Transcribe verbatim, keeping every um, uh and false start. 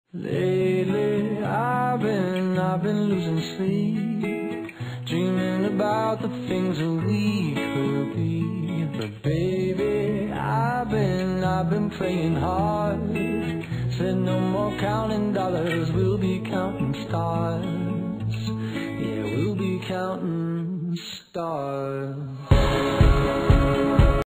Lately I've been, I've been losing sleep, dreaming about the things that we could be. But baby, I've been, I've been praying hard. Said no more counting dollars, we'll be counting stars. Yeah, we'll be counting stars.